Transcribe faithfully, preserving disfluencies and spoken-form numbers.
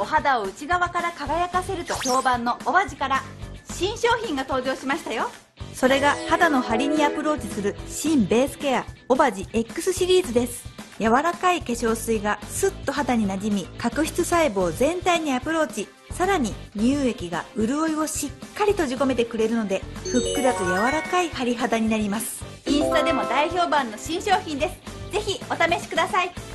お肌を内側から輝かせると評判のオバジから新商品が登場しましたよ。それが肌の張りにアプローチする新ベースケアオバジ X シリーズです。柔らかい化粧水がスッと肌になじみ、角質細胞全体にアプローチ。さらに乳液が潤いをしっかり閉じ込めてくれるので、ふっくらと柔らかい張り肌になります。インスタでも大評判の新商品です。ぜひお試しください。